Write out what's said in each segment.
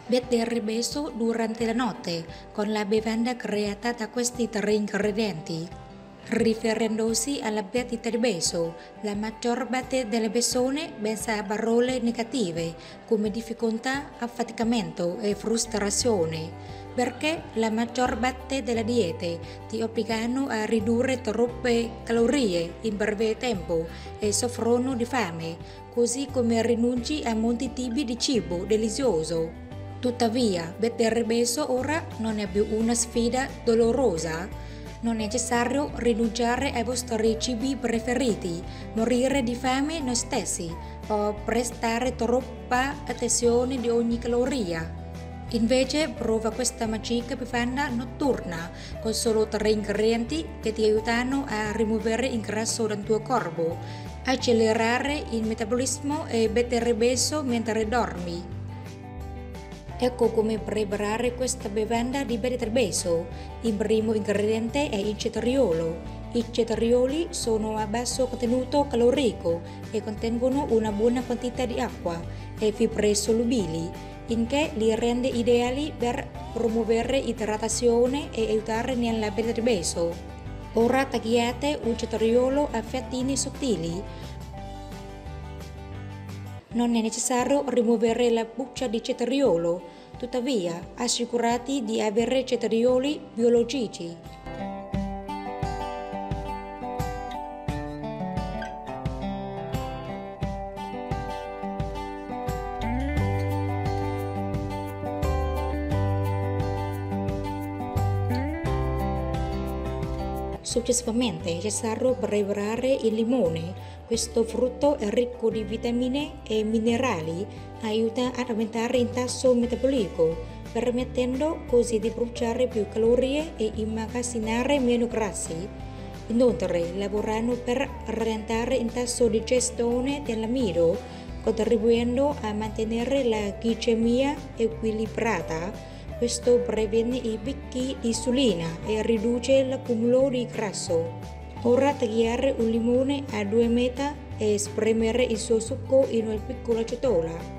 Bere beso durante la notte con la bevanda creata da questi tre ingredienti. Riferendosi alla perdita di beso, la maggior parte delle persone pensa a parole negative come difficoltà, affaticamento e frustrazione, perché la maggior parte delle diete ti obbligano a ridurre troppe calorie in breve tempo e soffrono di fame, così come rinunci a molti tipi di cibo delizioso. Tuttavia, bere beso ora non è più una sfida dolorosa. Non è necessario rinunciare ai vostri cibi preferiti, morire di fame noi stessi o prestare troppa attenzione di ogni caloria. Invece prova questa magica bevanda notturna con solo 3 ingredienti che ti aiutano a rimuovere il grasso dal tuo corpo, accelerare il metabolismo e bere beso mentre dormi. Ecco come preparare questa bevanda di bere beso. Il primo ingrediente è il cetriolo. I cetrioli sono a basso contenuto calorico e contengono una buona quantità di acqua e fibre solubili, il che li rende ideali per promuovere idratazione e aiutare nella bere beso. Ora tagliate un cetriolo a fettine sottili. Non è necessario rimuovere la buccia di cetriolo, tuttavia assicurati di avere cetrioli biologici. Successivamente è necessario preparare il limone. Questo frutto è ricco di vitamine e minerali, aiuta ad aumentare il tasso metabolico, permettendo così di bruciare più calorie e immagazzinare meno grassi. Inoltre lavorano per rallentare il tasso di digestione dell'amido, contribuendo a mantenere la glicemia equilibrata. Questo previene i picchi di insulina e riduce l'accumulo di grasso. Ora tagliare un limone a 2 metà e spremere il suo succo in una piccola ciotola.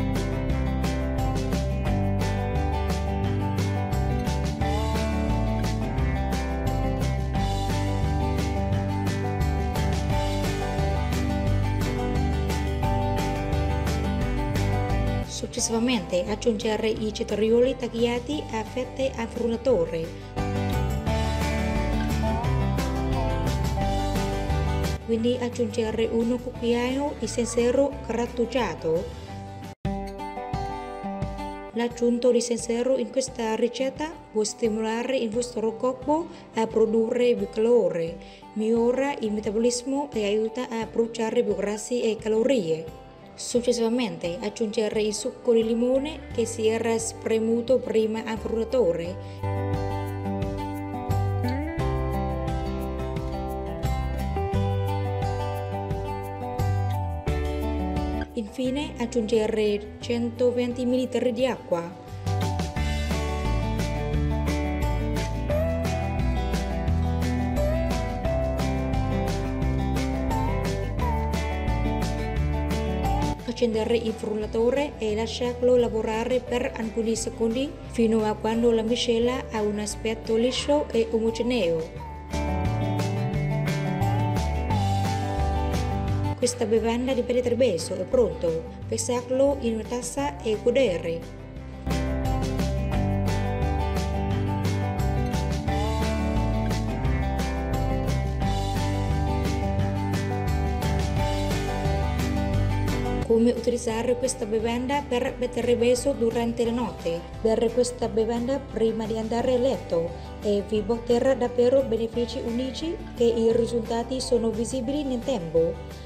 Successivamente aggiungere i cetrioli tagliati a fette al frullatore. Quindi aggiungere un cucchiaio di zenzero grattugiato. L'aggiunta di zenzero in questa ricetta può stimolare il vostro corpo a produrre più calore, migliora il metabolismo e aiuta a bruciare più grassi e calorie. Successivamente aggiungere il succo di limone che si era spremuto prima al frullatore. Infine aggiungere 120 ml di acqua. Accendere il frullatore e lasciarlo lavorare per alcuni secondi fino a quando la miscela ha un aspetto liscio e omogeneo. Questa bevanda di bere beso è pronto, versarlo in una tazza e godere. Come utilizzare questa bevanda per bere beso durante la notte? Bere questa bevanda prima di andare a letto e vi porterà davvero benefici unici e i risultati sono visibili nel tempo.